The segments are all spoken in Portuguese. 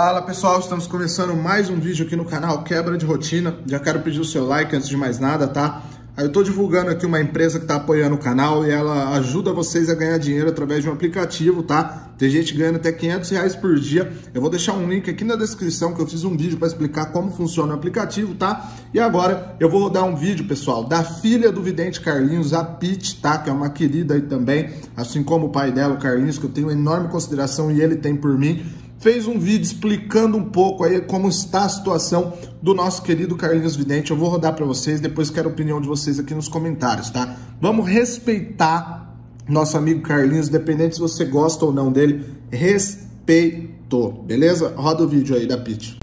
Fala pessoal, estamos começando mais um vídeo aqui no canal Quebra de Rotina. Já quero pedir o seu like antes de mais nada, tá? Eu tô divulgando aqui uma empresa que tá apoiando o canal e ela ajuda vocês a ganhar dinheiro através de um aplicativo, tá? Tem gente ganhando até R$ 500 por dia. Eu vou deixar um link aqui na descrição que eu fiz um vídeo para explicar como funciona o aplicativo, tá? E agora eu vou rodar um vídeo, pessoal, da filha do vidente Carlinhos, a Pete, tá? Que é uma querida aí também, assim como o pai dela, o Carlinhos, que eu tenho enorme consideração e ele tem por mim. Fez um vídeo explicando um pouco aí como está a situação do nosso querido Carlinhos Vidente. Eu vou rodar para vocês, depois quero a opinião de vocês aqui nos comentários, tá? Vamos respeitar nosso amigo Carlinhos, independente se você gosta ou não dele. Respeito, beleza? Roda o vídeo aí da Pete.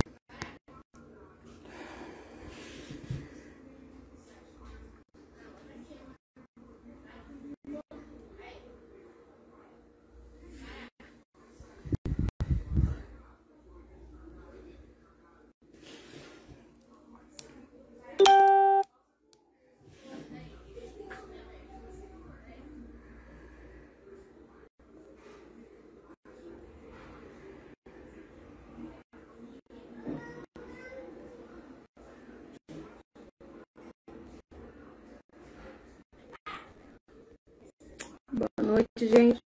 Boa noite, gente.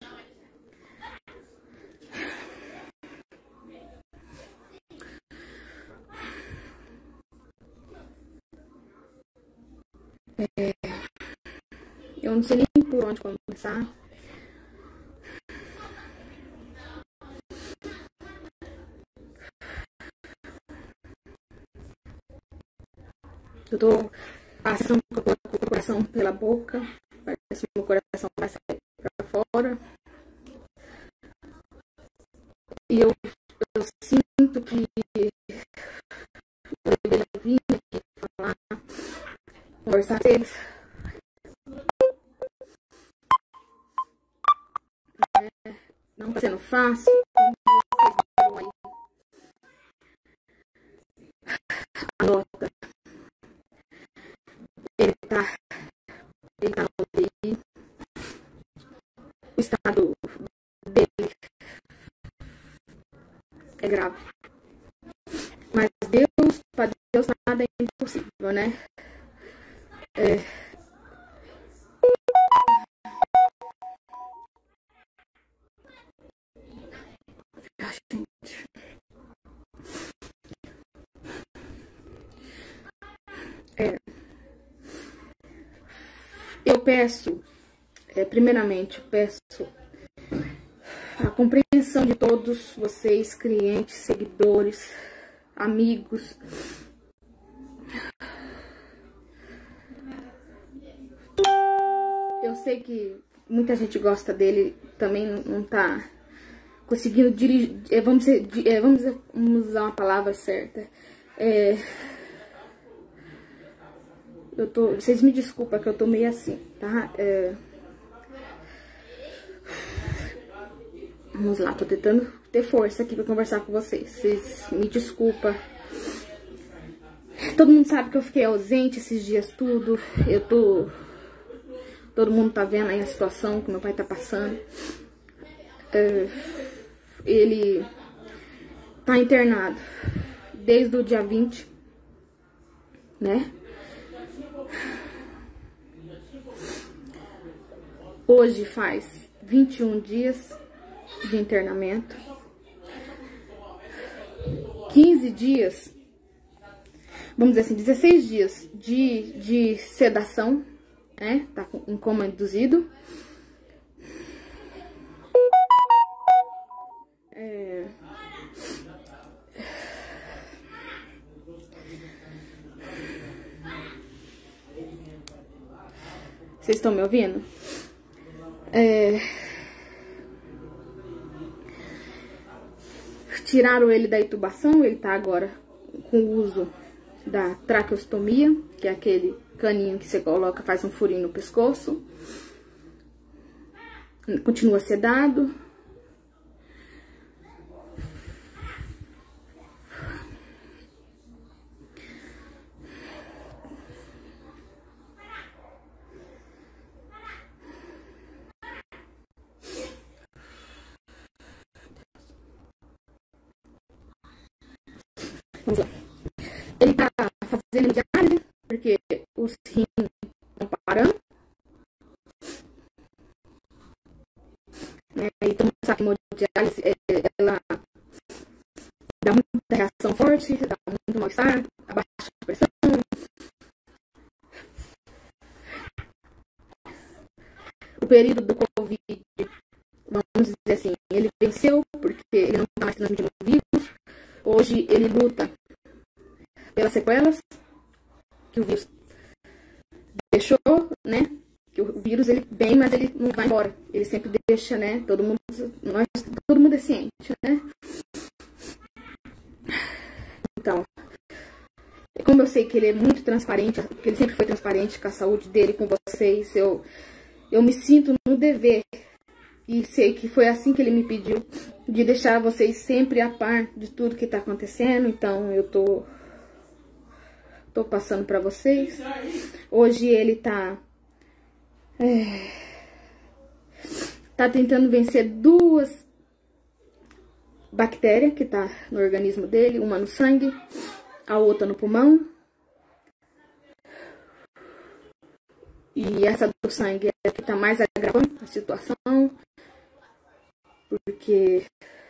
Eu não sei nem por onde começar. Eu tô passando com o coração pela boca. Parece que meu coração vai sair pra fora. E eu sinto que eu deveria vir aqui falar, conversar com eles. Não tá sendo fácil, como vocês viram aí. A nota. Ele tá no UTI. O estado dele é grave. Mas Deus, para Deus nada é impossível, né? Eu peço, primeiramente, eu peço a compreensão de todos vocês, clientes, seguidores, amigos. Eu sei que muita gente gosta dele, também não tá conseguindo dirigir, vamos usar uma palavra certa. Vocês me desculpem que eu tô meio assim, tá? Vamos lá, tô tentando ter força aqui pra conversar com vocês. Vocês me desculpem. Todo mundo sabe que eu fiquei ausente esses dias tudo. Todo mundo tá vendo aí a situação que meu pai tá passando. Ele tá internado desde o dia 20, né? Hoje faz 21 dias de internamento, 15 dias, vamos dizer assim, 16 dias de sedação, né? Tá em coma induzido. Vocês estão me ouvindo? Tiraram ele da intubação, ele tá agora com o uso da traqueostomia, que é aquele caninho que você coloca, faz um furinho no pescoço. Continua sedado. Vamos lá. Ele tá fazendo diálise, porque os rins estão parando. E todo mundo sabe que hemodiálise, ela dá muita reação forte, dá muito mal-estar, abaixa a pressão. O período do Covid, vamos dizer assim, ele venceu, porque ele não está mais transmitindo o vírus. Hoje ele luta pelas sequelas que o vírus deixou, né? Que o vírus ele vem, mas ele não vai embora. Ele sempre deixa, né? Todo mundo é ciente, né? Então, como eu sei que ele é muito transparente, que ele sempre foi transparente com a saúde dele, com vocês, eu me sinto no dever, e sei que foi assim que ele me pediu, de deixar vocês sempre a par de tudo que tá acontecendo. Então, eu tô passando pra vocês. Hoje ele tá tentando vencer 2 bactérias que tá no organismo dele, uma no sangue, a outra no pulmão. E essa do sangue é a que tá mais agravando a situação, porque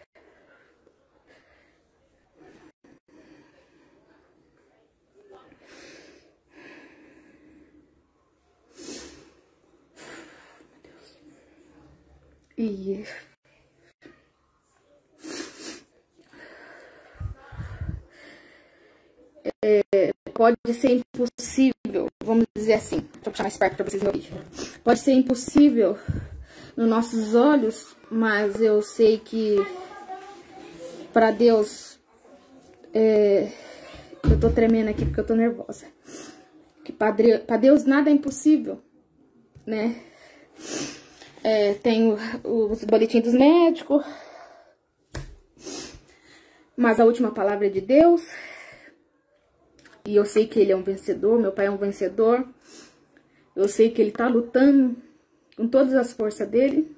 pode ser impossível, vamos dizer assim, deixa eu puxar mais perto para vocês me ouvirem. Pode ser impossível nos nossos olhos, mas eu sei que para Deus, eu tô tremendo aqui porque eu tô nervosa, que para Deus nada é impossível, né? Tem os boletins dos médicos, mas a última palavra é de Deus. E eu sei que ele é um vencedor, meu pai é um vencedor. Eu sei que ele tá lutando com todas as forças dele.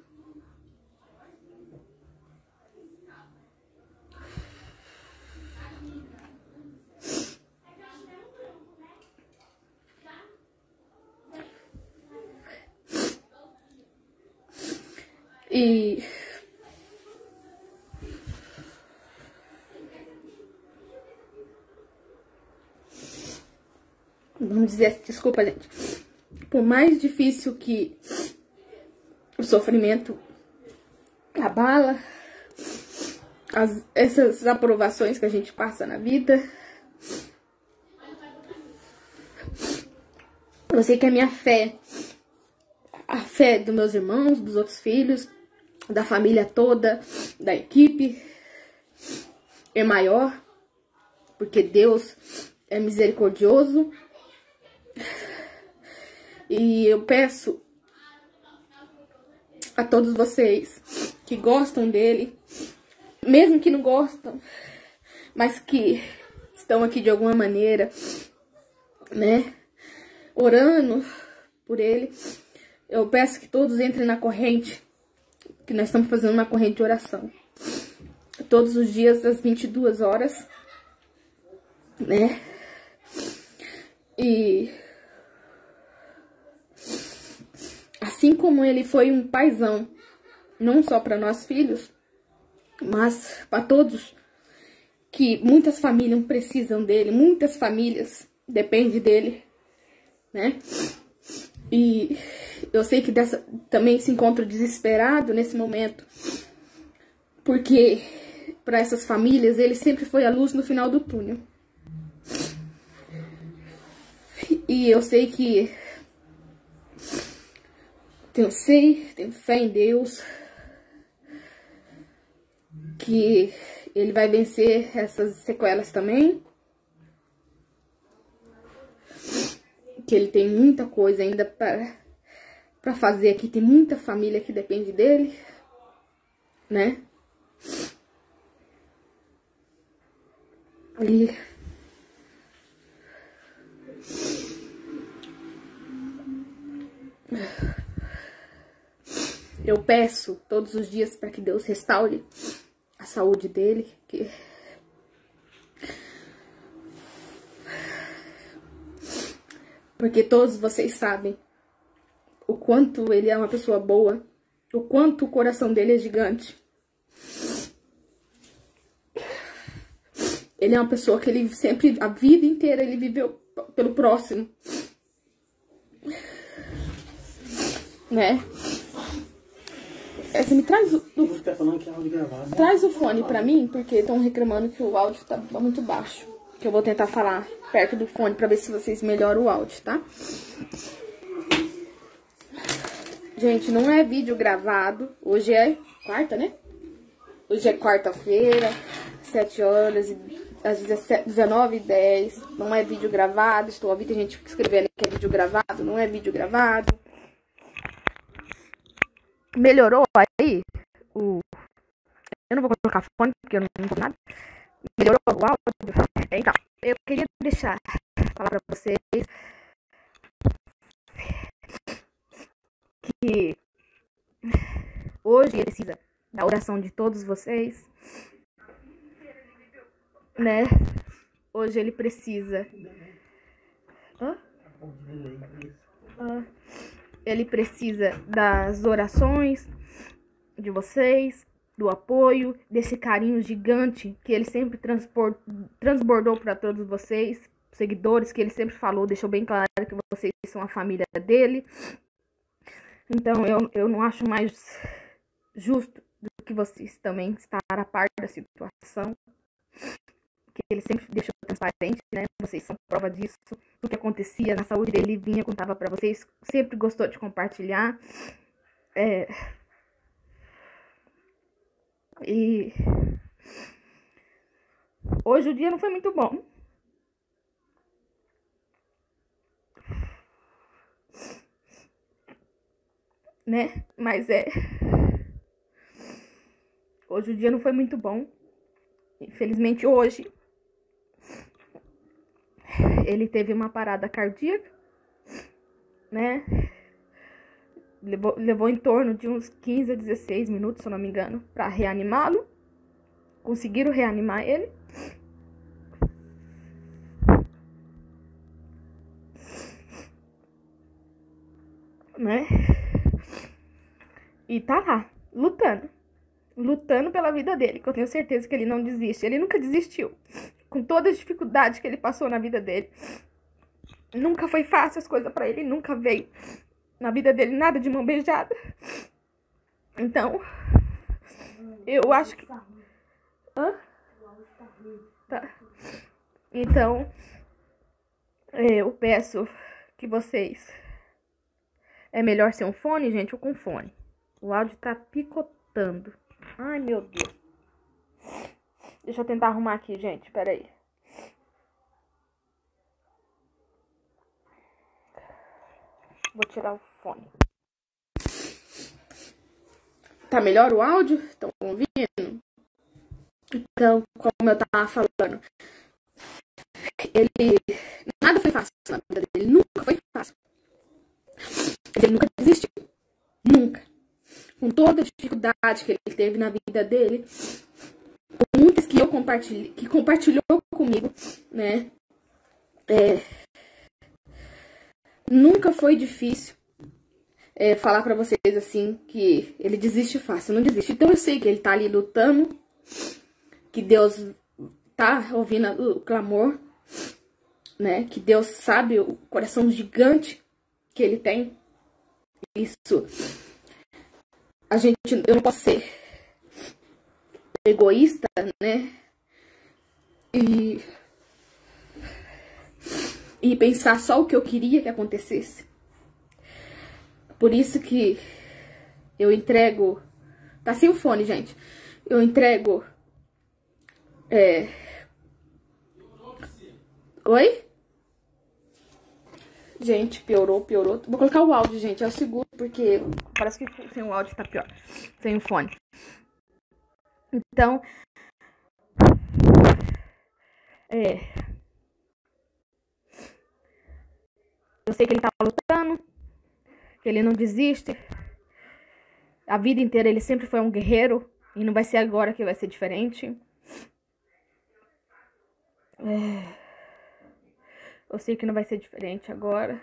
E vamos dizer, desculpa, gente, por mais difícil que o sofrimento abala, essas aprovações que a gente passa na vida, eu sei que a minha fé, a fé dos meus irmãos, dos outros filhos, da família toda, da equipe, é maior, porque Deus é misericordioso. E eu peço a todos vocês que gostam dele, mesmo que não gostam, mas que estão aqui de alguma maneira, né, orando por ele, eu peço que todos entrem na corrente, que nós estamos fazendo uma corrente de oração, todos os dias às 22 horas, né, e assim como ele foi um paizão, não só para nós filhos, mas para todos, que muitas famílias precisam dele, muitas famílias dependem dele, né? E eu sei que também se encontra desesperado nesse momento, porque para essas famílias ele sempre foi a luz no final do túnel. E eu sei que tenho fé em Deus, que ele vai vencer essas sequelas também, que ele tem muita coisa ainda para fazer aqui, tem muita família que depende dele, né? E eu peço todos os dias para que Deus restaure a saúde dele, que Porque todos vocês sabem o quanto ele é uma pessoa boa, o quanto o coração dele é gigante. Ele é uma pessoa que ele sempre, a vida inteira, ele viveu pelo próximo. Né? Você me traz traz o fone pra mim, porque estão reclamando que o áudio tá muito baixo. Que eu vou tentar falar perto do fone pra ver se vocês melhoram o áudio, tá? Gente, não é vídeo gravado. Hoje é quarta, né? Hoje é quarta-feira, 7 horas, às 19h10. Não é vídeo gravado. Estou ouvindo gente escrevendo que é vídeo gravado. Não é vídeo gravado. Melhorou aí? Eu não vou colocar fone porque eu não entendo nada. Melhorou o áudio? Então, eu queria falar pra vocês que hoje ele precisa da oração de todos vocês, né? Hoje ele precisa... Ele precisa das orações de vocês, do apoio, desse carinho gigante que ele sempre transbordou para todos vocês, seguidores, que ele sempre falou, deixou bem claro que vocês são a família dele. Então, eu não acho mais justo do que vocês também estar a par da situação, que ele sempre deixou transparente, né? Vocês são prova disso. O que acontecia na saúde dele, vinha, contava pra vocês. Sempre gostou de compartilhar. E hoje o dia não foi muito bom. Né? Mas hoje o dia não foi muito bom. Infelizmente hoje ele teve uma parada cardíaca, né? Levou em torno de uns 15 a 16 minutos, se eu não me engano, para reanimá-lo. Conseguiram reanimar ele. Né? E tá lá, lutando pela vida dele, que eu tenho certeza que ele não desiste. Ele nunca desistiu. Com toda a dificuldade que ele passou na vida dele. Nunca foi fácil as coisas pra ele. Nunca veio na vida dele nada de mão beijada. Então, eu acho que... Tá. Então, eu peço que vocês... É melhor ser um fone, gente, ou com fone. O áudio tá picotando. Ai, meu Deus. Deixa eu tentar arrumar aqui, gente. Pera aí. Vou tirar o fone. Tá melhor o áudio? Estão ouvindo? Então, como eu tava falando, nada foi fácil na vida dele. Nunca foi fácil. Ele nunca desistiu. Nunca. Com toda a dificuldade que ele teve na vida dele, com muitas que eu compartilhei, que compartilhou comigo, né? Nunca foi difícil falar pra vocês assim que ele desiste fácil, não desiste. Então eu sei que ele tá ali lutando, que Deus tá ouvindo o clamor, né? Que Deus sabe o coração gigante que ele tem. Isso, eu não posso ser egoísta, né? E pensar só o que eu queria que acontecesse. Por isso que eu entrego... Tá sem o fone, gente. Eu entrego... Oi? Gente, piorou. Vou colocar o áudio, gente. É o seguro, porque parece que sem o áudio tá pior. Sem o fone. Então... Eu sei que ele tá lutando, que ele não desiste. A vida inteira ele sempre foi um guerreiro. E não vai ser agora que vai ser diferente. Eu sei que não vai ser diferente agora.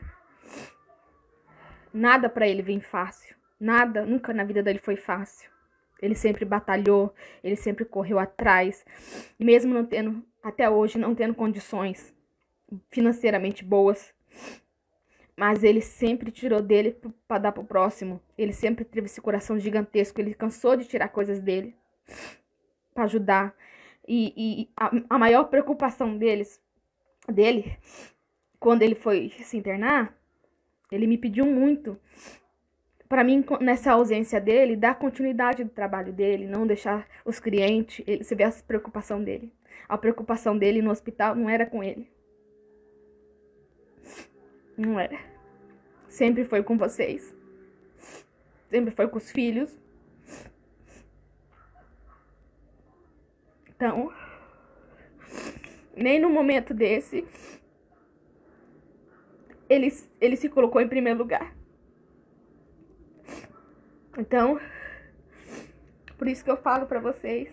Nada pra ele vem fácil. Nada, nunca na vida dele foi fácil. Ele sempre batalhou, ele sempre correu atrás. Mesmo não tendo, até hoje, não tendo condições financeiramente boas. Mas ele sempre tirou dele pra dar pro próximo. Ele sempre teve esse coração gigantesco. Ele cansou de tirar coisas dele pra ajudar. E a maior preocupação dele, quando ele foi se internar, ele me pediu muito para mim, nessa ausência dele, dar continuidade do trabalho dele, não deixar os clientes, você vê a preocupação dele. A preocupação dele no hospital não era com ele. Não era. Sempre foi com vocês. Sempre foi com os filhos. Então, nem no momento desse, ele se colocou em primeiro lugar. Então, por isso que eu falo pra vocês,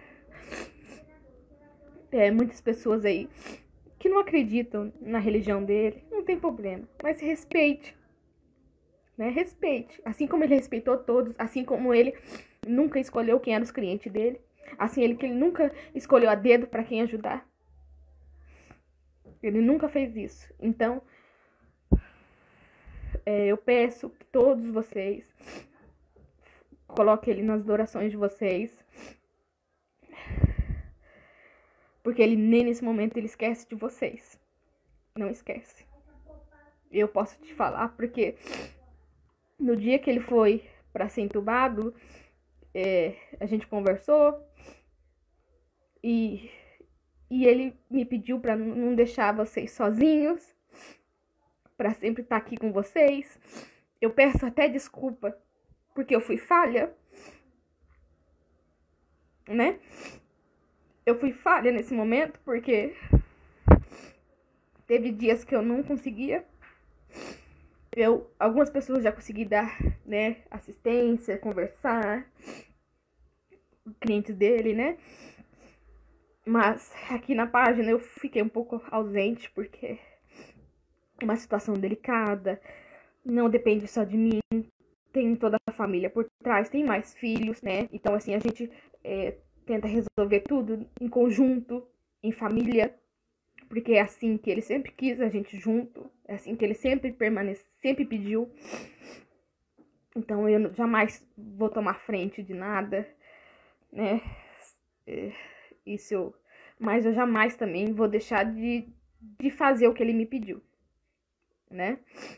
muitas pessoas aí que não acreditam na religião dele, não tem problema, mas respeite, né? Respeite, assim como ele respeitou todos, assim como ele nunca escolheu quem eram os clientes dele, assim que ele nunca escolheu a dedo pra quem ajudar. Ele nunca fez isso. Então, eu peço que todos vocês coloque ele nas orações de vocês. Porque ele, nem nesse momento, ele esquece de vocês. Não esquece. Eu posso te falar, porque no dia que ele foi para ser entubado, a gente conversou. E ele me pediu para não deixar vocês sozinhos. Para sempre estar aqui com vocês. Eu peço até desculpa, porque eu fui falha, né? Eu fui falha nesse momento, porque teve dias que eu não conseguia. Algumas pessoas já consegui dar, né, assistência, conversar, clientes dele, né? Mas aqui na página eu fiquei um pouco ausente, porque é uma situação delicada, não depende só de mim. Tem toda a família por trás, tem mais filhos, né? Então, assim, a gente tenta resolver tudo em conjunto, em família, porque é assim que ele sempre quis a gente junto, é assim que ele sempre sempre pediu. Então, eu jamais vou tomar frente de nada, né? Mas eu jamais também vou deixar de fazer o que ele me pediu, né?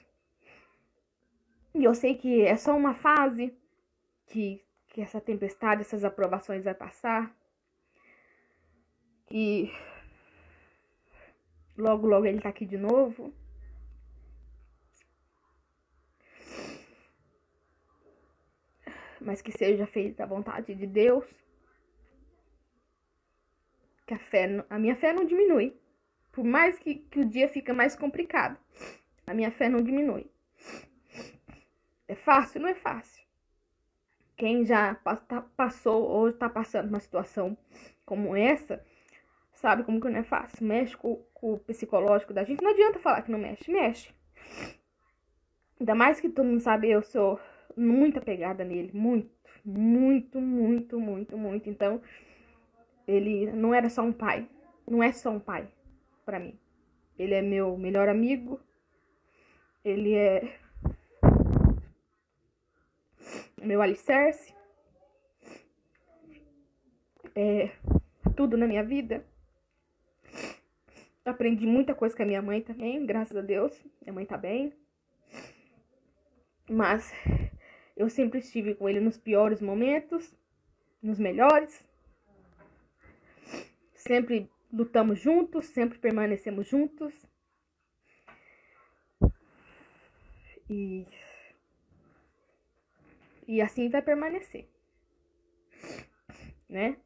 E eu sei que é só uma fase, que essa tempestade, essas aprovações vai passar. Que logo, logo ele tá aqui de novo. Mas que seja feita a vontade de Deus. Que a minha fé não diminui. Por mais que o dia fica mais complicado, a minha fé não diminui. É fácil? Não é fácil. Quem já passou ou está passando uma situação como essa, sabe como que não é fácil. Mexe com o psicológico da gente. Não adianta falar que não mexe. Mexe. Ainda mais que todo mundo sabe, eu sou muito apegada nele. Muito, muito, muito, muito, muito. Então, ele não era só um pai. Não é só um pai pra mim. Ele é meu melhor amigo. Ele é meu alicerce, tudo na minha vida. Aprendi muita coisa com a minha mãe também, graças a Deus. Minha mãe tá bem. Mas eu sempre estive com ele nos piores momentos, nos melhores. Sempre lutamos juntos, sempre permanecemos juntos. E assim vai permanecer, né?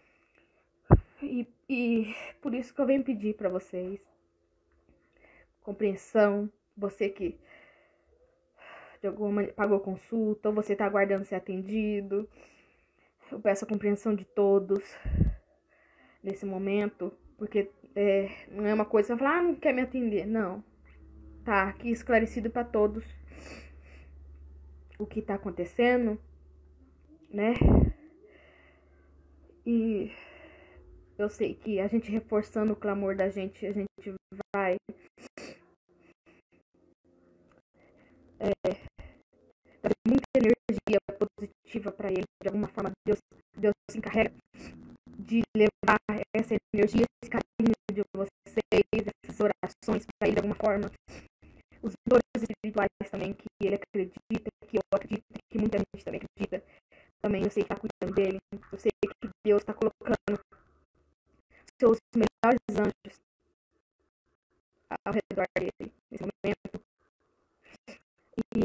E por isso que eu venho pedir pra vocês compreensão. Você que de alguma maneira pagou consulta, ou você tá aguardando ser atendido, eu peço a compreensão de todos nesse momento, porque Não é uma coisa que você vai falar, não quer me atender. Não. Tá aqui esclarecido para todos o que tá acontecendo, né? E eu sei que a gente reforçando o clamor da gente, a gente vai trazer muita energia positiva para ele. De alguma forma, Deus se encarrega de levar essa energia, esse carinho de vocês, essas orações para ele de alguma forma. Os dores espirituais também, que ele acredita, que eu acredito, que muita gente também acredita. Também eu sei que está cuidando dele. Eu sei que Deus está colocando seus melhores anjos ao redor dele nesse momento. E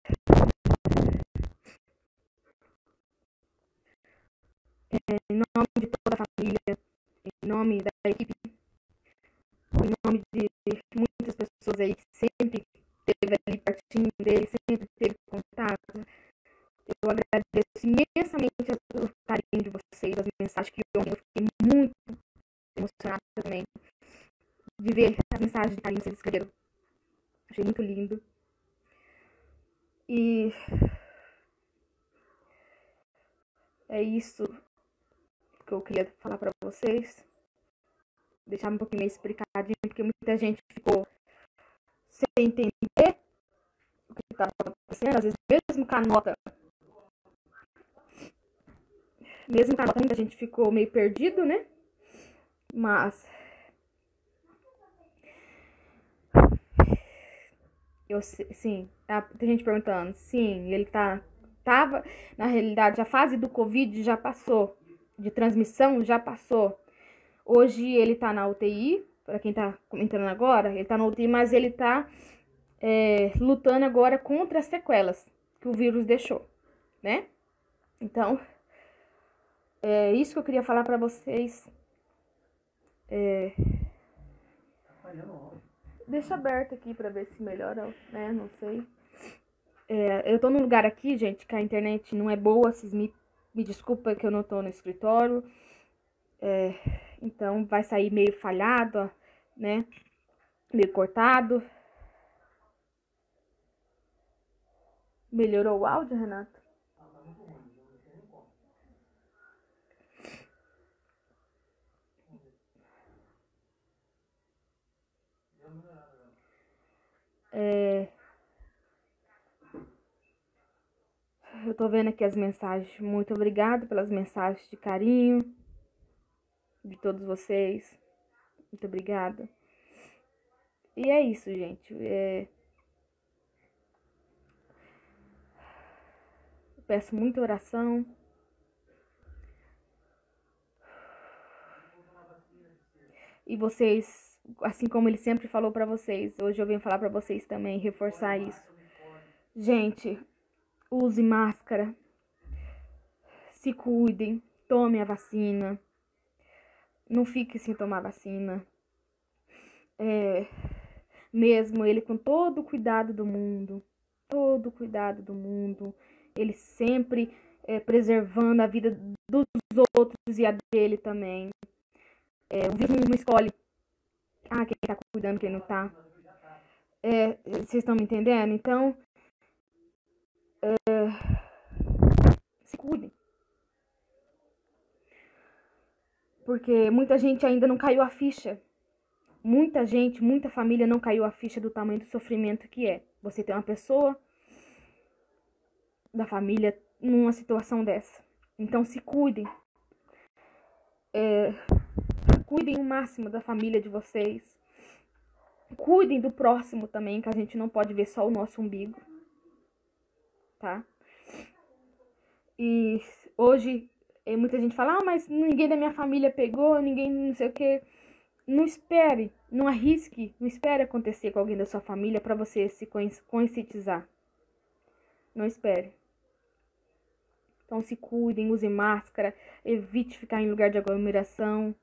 em nome de toda a família, em nome da equipe, em nome de muitas pessoas aí que sempre esteve ali pertinho dele, sempre teve contato, eu agradeço imensamente o carinho de vocês, as mensagens que ontem eu fiquei muito emocionada também de ver as mensagens de carinho que vocês escreveram. Achei muito lindo. E é isso que eu queria falar pra vocês. Deixar um pouquinho meio explicadinho, porque muita gente ficou sem entender o que estava acontecendo. Às vezes, mesmo com a nota, muita gente ficou meio perdido, né? Mas sim, tem gente perguntando. Sim, ele tava, na realidade, a fase do Covid já passou, de transmissão já passou. Hoje ele tá na UTI, para quem tá comentando agora, ele tá na UTI, mas ele tá lutando agora contra as sequelas que o vírus deixou, né? Então, é isso que eu queria falar para vocês. Deixa aberto aqui para ver se melhora, né? Não sei. Eu tô num lugar aqui, gente, que a internet não é boa. Vocês me desculpem que eu não tô no escritório. Então vai sair meio falhado, né? Meio cortado. Melhorou o áudio, Renato? Eu tô vendo aqui as mensagens. Muito obrigada pelas mensagens de carinho de todos vocês. Muito obrigada. E é isso, gente. Eu peço muita oração. E vocês, assim como ele sempre falou pra vocês, hoje eu venho falar pra vocês também, reforçar isso. Gente, use máscara. Se cuidem. Tome a vacina. Não fique sem tomar vacina. Mesmo ele com todo o cuidado do mundo. Todo o cuidado do mundo. Ele sempre preservando a vida dos outros e a dele também. O vírus não escolhe quem tá cuidando, quem não tá. Vocês estão me entendendo? Então, se cuidem. Porque muita gente ainda não caiu a ficha. Muita gente, muita família não caiu a ficha do tamanho do sofrimento que é. Você tem uma pessoa da família numa situação dessa. Então se cuidem. Cuidem o máximo da família de vocês. Cuidem do próximo também, que a gente não pode ver só o nosso umbigo. Tá? E hoje muita gente fala, mas ninguém da minha família pegou, ninguém não sei o que. Não espere, não arrisque, não espere acontecer com alguém da sua família para você se conscientizar. Não espere. Então se cuidem, use máscara, evite ficar em lugar de aglomeração.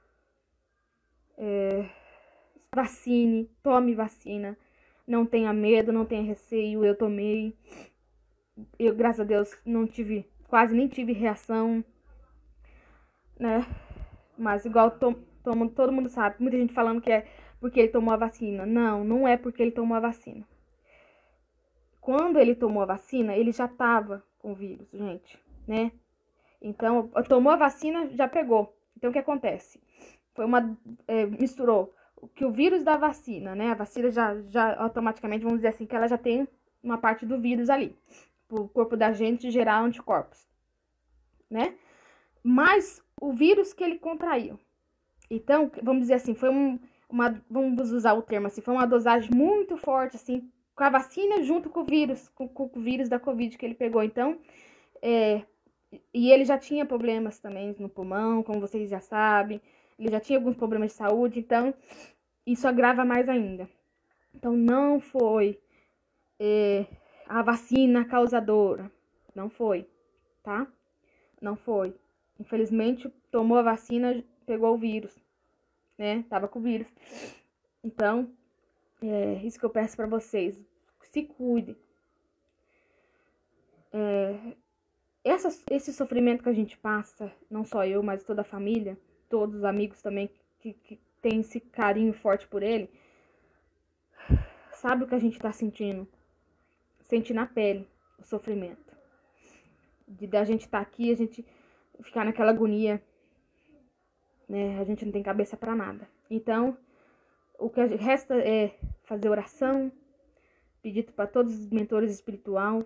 Vacine, tome vacina. Não tenha medo, não tenha receio. Eu tomei. Eu, graças a Deus, quase nem tive reação, né? Mas igual todo mundo sabe, muita gente falando que é porque ele tomou a vacina. Não, não é porque ele tomou a vacina. Quando ele tomou a vacina, ele já tava com o vírus, gente, né? Então, tomou a vacina, já pegou. Então, o que acontece? Misturou que o vírus da vacina, né? A vacina já automaticamente, vamos dizer assim, que ela já tem uma parte do vírus ali, pro corpo da gente gerar anticorpos, né? Mas o vírus que ele contraiu. Então, vamos dizer assim, foi vamos usar o termo assim, foi uma dosagem muito forte, assim, com a vacina junto com o vírus, com o vírus da Covid que ele pegou. Então, e ele já tinha problemas também no pulmão, como vocês já sabem. Ele já tinha alguns problemas de saúde, então isso agrava mais ainda. Então não foi a vacina causadora. Não foi, tá? Não foi. Infelizmente, tomou a vacina, pegou o vírus, né? Tava com o vírus. Então, isso que eu peço pra vocês. Se cuidem. Esse sofrimento que a gente passa, não só eu, mas toda a família, todos os amigos também que tem esse carinho forte por ele, sabe o que a gente tá sentindo? Sente na pele o sofrimento. Da gente estar aqui, a gente ficar naquela agonia, né? A gente não tem cabeça pra nada. Então, o que resta é fazer oração, pedir para todos os mentores espirituais,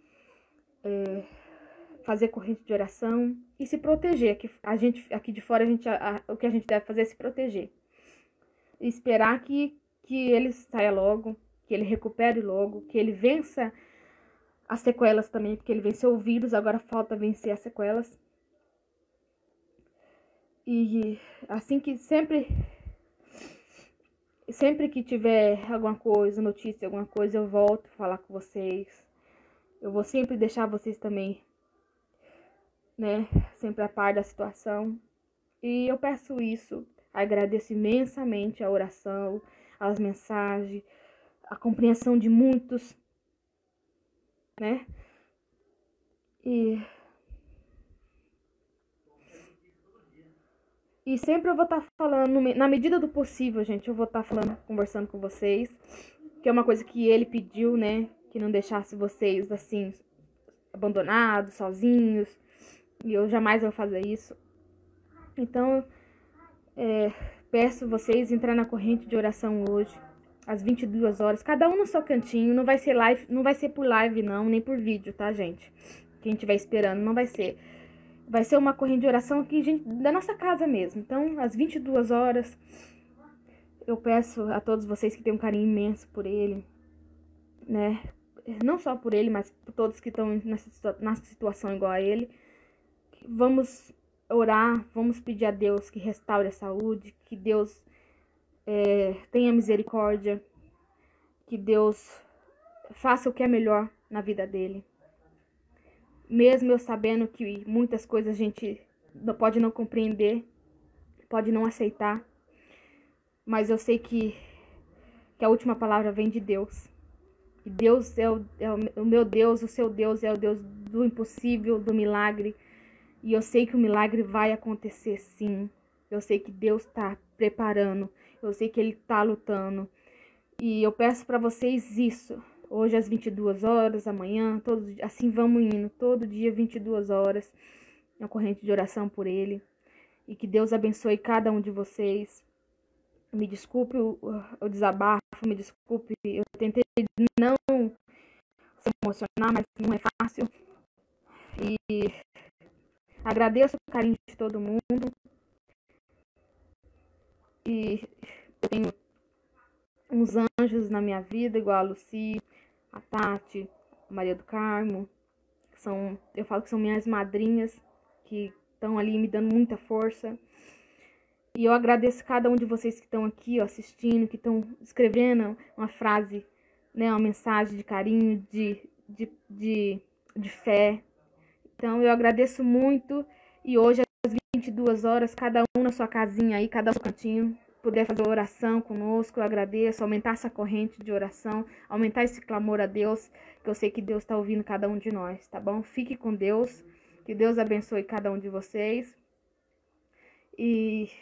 fazer corrente de oração e se proteger. Aqui de fora, o que a gente deve fazer é se proteger. E esperar que ele saia logo, que ele recupere logo, que ele vença as sequelas também, porque ele venceu o vírus, agora falta vencer as sequelas. E assim que sempre que tiver alguma coisa, notícia, alguma coisa, eu volto a falar com vocês. Eu vou sempre deixar vocês também, né, sempre a par da situação. E eu peço isso, agradeço imensamente a oração, as mensagens, a compreensão de muitos, né? E sempre eu vou estar falando, na medida do possível, gente, eu vou estar falando, conversando com vocês, que é uma coisa que ele pediu, né, que não deixasse vocês, assim, abandonados, sozinhos, e eu jamais vou fazer isso. Então, peço vocês entrar na corrente de oração hoje, às 22 horas, cada um no seu cantinho, não vai ser live, não vai ser por live não, nem por vídeo, tá, gente? Quem estiver esperando, não vai ser. Vai ser uma corrente de oração aqui, gente, da nossa casa mesmo. Então, às 22 horas, eu peço a todos vocês que têm um carinho imenso por ele, né? Não só por ele, mas por todos que estão nessa situação igual a ele. Vamos orar, vamos pedir a Deus que restaure a saúde, que Deus tenha misericórdia, que Deus faça o que é melhor na vida dele. Mesmo eu sabendo que muitas coisas a gente pode não compreender, pode não aceitar, mas eu sei que a última palavra vem de Deus. E Deus é o meu Deus, o seu Deus é o Deus do impossível, do milagre. E eu sei que o milagre vai acontecer sim. Eu sei que Deus está preparando, eu sei que Ele está lutando. E eu peço para vocês isso. Hoje às 22 horas, amanhã, assim vamos indo, todo dia 22 horas, na corrente de oração por ele. E que Deus abençoe cada um de vocês. Me desculpe o desabafo, me desculpe, eu tentei não se emocionar, mas não é fácil. E agradeço o carinho de todo mundo. E eu tenho uns anjos na minha vida, igual a Lucy, a Tati, a Maria do Carmo, eu falo que são minhas madrinhas, que estão ali me dando muita força. E eu agradeço cada um de vocês que estão aqui, ó, assistindo, que estão escrevendo uma frase, né, uma mensagem de carinho, de fé. Então eu agradeço muito. E hoje às 22 horas, cada um na sua casinha aí, cada um no seu cantinho, puder fazer oração conosco, eu agradeço, aumentar essa corrente de oração, aumentar esse clamor a Deus, que eu sei que Deus está ouvindo cada um de nós, tá bom? Fique com Deus, que Deus abençoe cada um de vocês. E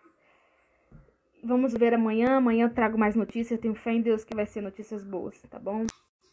vamos ver amanhã. Amanhã eu trago mais notícias. Eu tenho fé em Deus que vai ser notícias boas, tá bom?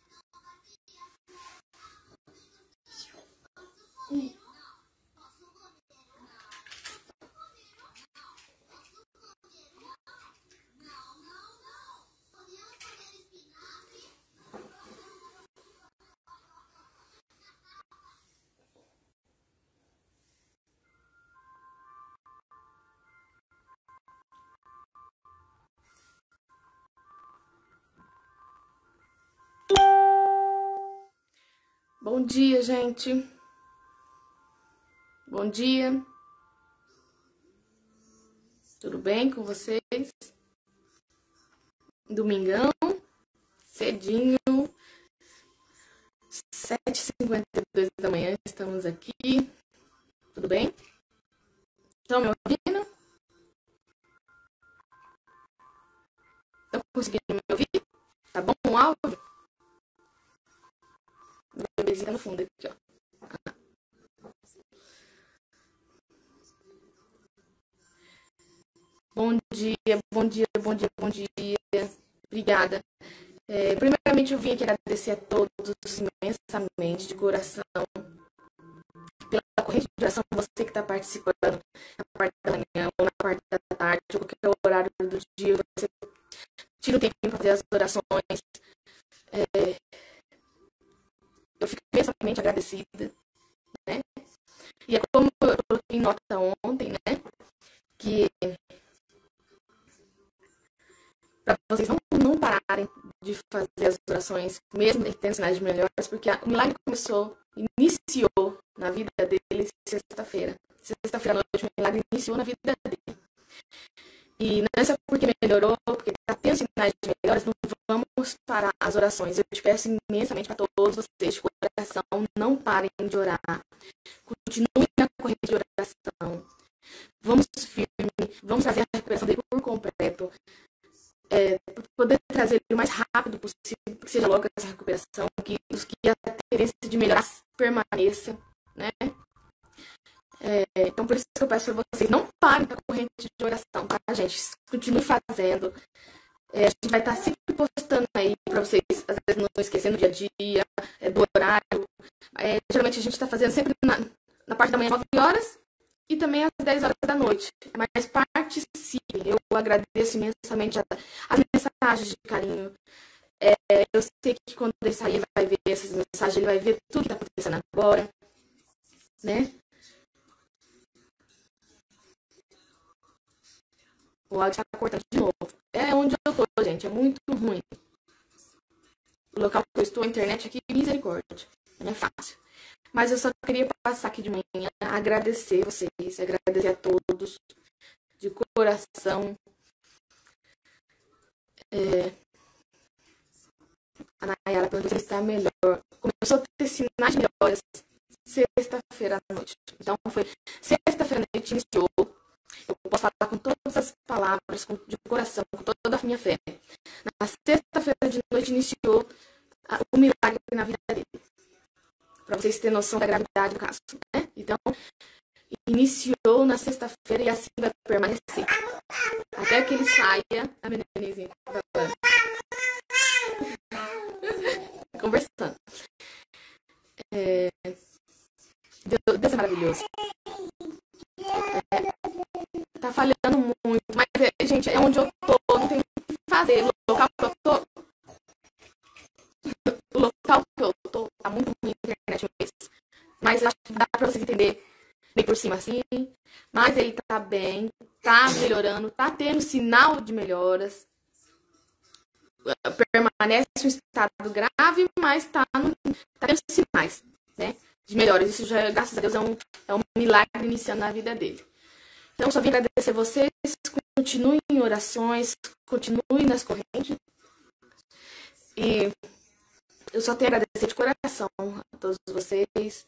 Bom dia, gente. Bom dia. Tudo bem com vocês? Domingão, cedinho, 7h52 da manhã, estamos aqui. Tudo bem? Estão me ouvindo? Estão conseguindo me ouvir? Tá bom o áudio? Minha bebezinha no fundo aqui, ó. Bom dia, bom dia, bom dia, bom dia. Obrigada. Primeiramente, eu vim aqui agradecer a todos imensamente, de coração, pela corrente de oração, você que está participando na parte da manhã ou na parte da tarde, ou qualquer horário do dia, você tira o tempinho para fazer as orações. Eu fico imensamente agradecida, né? E é como eu coloquei em nota ontem, né? Que para vocês não pararem de fazer as orações, mesmo ele tendo sinais de melhoras, porque o milagre iniciou na vida dele sexta-feira. Sexta-feira à noite, o milagre iniciou na vida dele. E não é só porque melhorou, porque está tendo sinais de melhoras, não vamos parar as orações. Eu te peço imensamente para todos vocês, de coração, não parem de orar. Continuem na corrente de oração. Vamos firme, vamos fazer a recuperação dele por completo. Para poder trazer ele o mais rápido possível, que seja logo essa recuperação, que os que a tendência de melhorar permaneça, né? Então, por isso que eu peço para vocês, não parem da corrente de oração, tá, gente? Continue fazendo. A gente vai estar sempre postando aí para vocês, às vezes não esquecendo do dia a dia, do horário. Geralmente a gente está fazendo sempre na parte da manhã, 9 horas, e também às 10 horas da noite. Mas participe. Eu agradeço imensamente as mensagens de carinho. Eu sei que quando ele sair, ele vai ver essas mensagens, ele vai ver tudo que está acontecendo agora, né? O áudio está cortando de novo. É onde eu tô, gente. É muito ruim. O local que eu estou, a internet aqui, misericórdia. Não é fácil. Mas eu só queria passar aqui de manhã, agradecer vocês, agradecer a todos, de coração. A Nayara perguntou se está melhor. Começou a ter sinais melhores sexta-feira à noite. Então, foi sexta-feira à noite, iniciou. Eu posso falar com todas as palavras, de coração, com toda a minha fé. Na sexta-feira de noite, iniciou o milagre na vida dele. Para vocês terem noção da gravidade do caso, né? Então, iniciou na sexta-feira e assim vai permanecer. Até que ele saia. A meninazinha conversando. Deus é maravilhoso. Tá falhando muito, mas, gente, é onde eu tô, não tem o que fazer. O local que eu tô, tá muito ruim na internet mesmo. Mas acho que dá pra vocês entenderem bem por cima assim. Mas ele tá bem, tá melhorando, tá tendo sinal de melhoras. Permanece um estado grave, mas tá tendo sinais, né, de melhoras. Isso já, graças a Deus, é um milagre iniciando na vida dele. Então, só vim agradecer vocês. Continuem em orações, continuem nas correntes. E eu só tenho a agradecer de coração a todos vocês.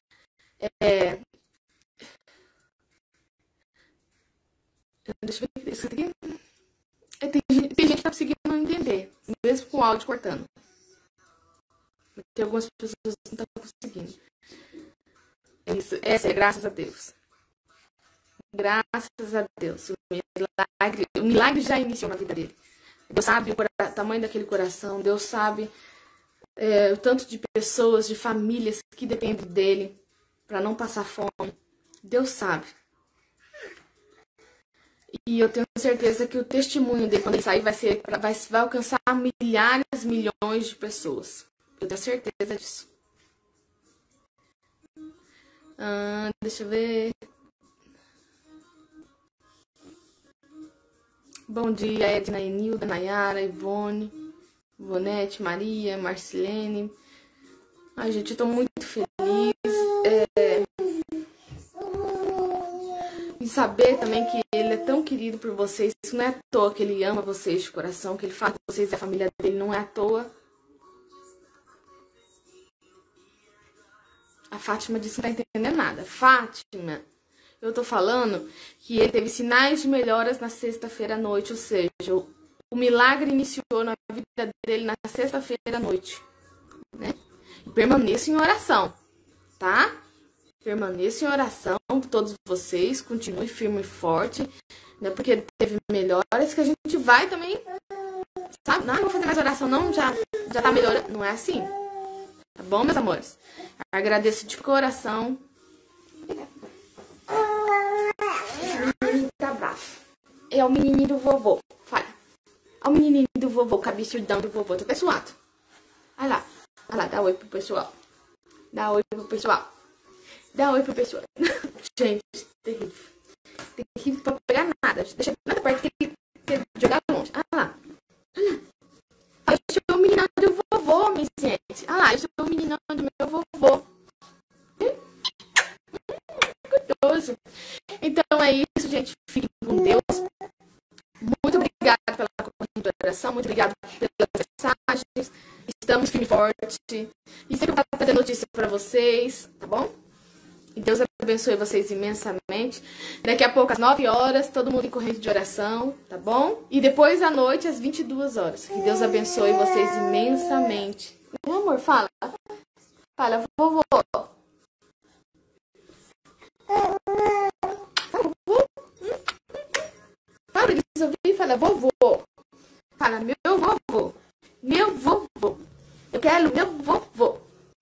Deixa eu ver isso aqui. Tem gente que tá conseguindo entender, mesmo com o áudio cortando. Tem algumas pessoas que não estão conseguindo. Isso, essa é graças a Deus. Graças a Deus. O milagre já iniciou na vida dele. Deus sabe o tamanho daquele coração. Deus sabe o tanto de pessoas, de famílias que dependem dele para não passar fome. Deus sabe. E eu tenho certeza que o testemunho dele, quando ele sair, vai alcançar milhares, milhões de pessoas. Eu tenho certeza disso. Deixa eu ver. Bom dia, Edna, Enilda, Nayara, Ivone, Ivonete, Maria, Marcilene. Ai, gente, eu tô muito feliz. E saber também que ele é tão querido por vocês. Isso não é à toa que ele ama vocês de coração, que ele fala que vocês é a família dele, não é à toa. A Fátima disse que não tá entendendo nada. Fátima, eu tô falando que ele teve sinais de melhoras na sexta-feira à noite, ou seja, o milagre iniciou na vida dele na sexta-feira à noite, né? E permaneça em oração, tá? Permaneça em oração, todos vocês, continue firme e forte, né? Porque teve melhoras que a gente vai também, sabe? Não vou fazer mais oração não, já tá melhorando. Não é assim, tá bom, meus amores? Agradeço de coração. Esse menino tá bravo. É o menininho do vovô, fala. É o menininho do vovô, cabeçudão do vovô, tá pessoado. Olha lá, dá oi pro pessoal. Dá oi pro pessoal. Dá oi pro pessoal. Gente, terrível. Terrível pra pegar nada. Deixa nada perto que ele quer jogar longe. Olha lá. Eu sou o meninão do vovô, minha gente. Olha lá, eu sou o meninão do meu vovô. Gostoso. Então é isso, gente. Fiquem com Deus. Muito obrigada pela corrente de oração. Muito obrigada pelas mensagens. Estamos firme e forte. E sempre vou trazer notícia pra vocês, tá bom? E Deus abençoe vocês imensamente. Daqui a pouco, às 9 horas, todo mundo em corrente de oração, tá bom? E depois à noite, às 22 horas. Que Deus abençoe vocês imensamente. Meu amor, fala. Fala, vovô. Fala, vovô. Fala, eles ouviram, fala, vovô. Fala, meu vovô. Meu vovô. Eu quero meu vovô.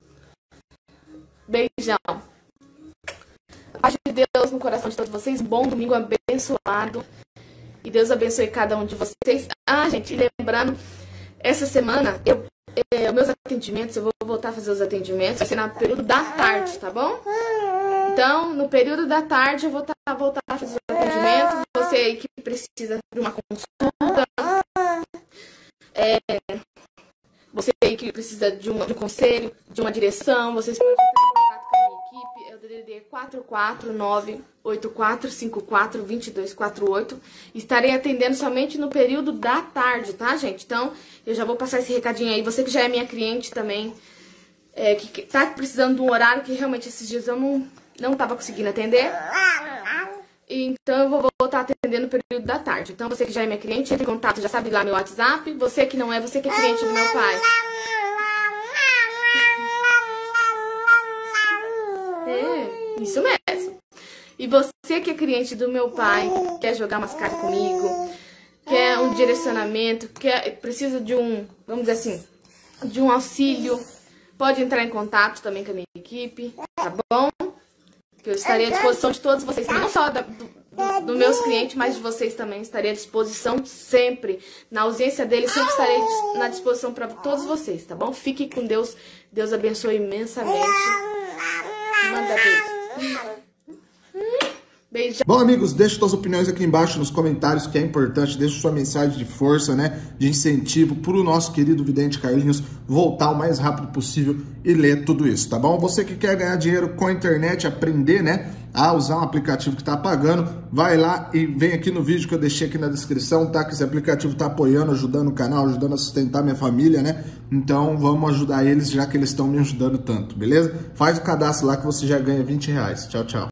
Beijão. Paz de Deus no coração de todos vocês. Bom domingo abençoado. E Deus abençoe cada um de vocês. Gente, lembrando, essa semana, meus atendimentos, eu vou voltar a fazer os atendimentos. Vai ser no período da tarde, tá bom? Então, no período da tarde, eu vou voltar a fazer os atendimentos. Você aí que precisa de uma consulta. Você aí que precisa de um conselho, de uma direção. Vocês podem entrar em contato com a minha equipe. É o DDD 449-8454-2248. Estarei atendendo somente no período da tarde, tá, gente? Então, eu já vou passar esse recadinho aí. Você que já é minha cliente também, que tá precisando de um horário que realmente esses dias eu não tava conseguindo atender. Então, eu vou voltar atendendo no período da tarde. Então, você que já é minha cliente, entre em contato, já sabe lá meu WhatsApp. Você que não é, você que é cliente do meu pai. Isso mesmo. E você que é cliente do meu pai, quer jogar umas cartas comigo, quer um direcionamento, precisa de vamos dizer assim, de um auxílio, pode entrar em contato também com a minha equipe, tá bom? Que eu estarei à disposição de todos vocês, não só dos meus clientes, mas de vocês também. Estarei à disposição sempre. Na ausência deles, sempre estarei na disposição para todos vocês, tá bom? Fiquem com Deus. Deus abençoe imensamente. Manda beijo. Beijo. Bom, amigos, deixe suas opiniões aqui embaixo nos comentários, que é importante. Deixe sua mensagem de força, né, de incentivo para o nosso querido vidente Carlinhos voltar o mais rápido possível e ler tudo isso, tá bom? Você que quer ganhar dinheiro com a internet, aprender, né, a usar um aplicativo que tá pagando, vai lá e vem aqui no vídeo que eu deixei aqui na descrição, tá? Que esse aplicativo tá apoiando, ajudando o canal, ajudando a sustentar minha família, né? Então vamos ajudar eles, já que eles estão me ajudando tanto, beleza? Faz o cadastro lá que você já ganha R$20. Tchau, tchau.